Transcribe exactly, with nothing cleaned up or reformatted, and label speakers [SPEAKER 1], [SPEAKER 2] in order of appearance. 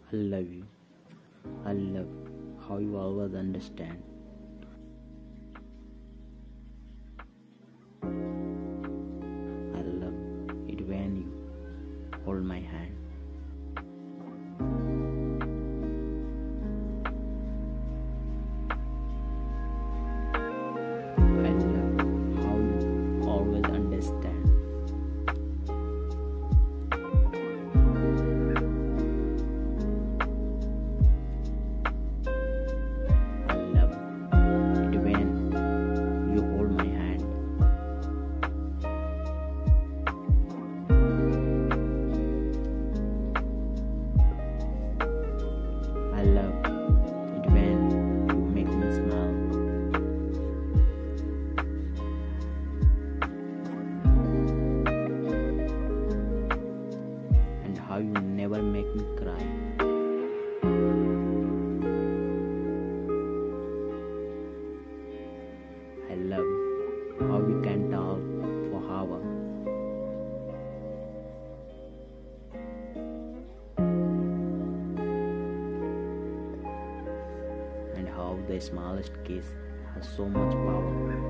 [SPEAKER 1] I love you. I love how you always understand. I love it when you hold my hand. I love how you always understand. I love it when you hold my hand. I love it when you make me smile. And how you never make me cry. I love how we can talk for hours. And how the smallest kiss has so much power.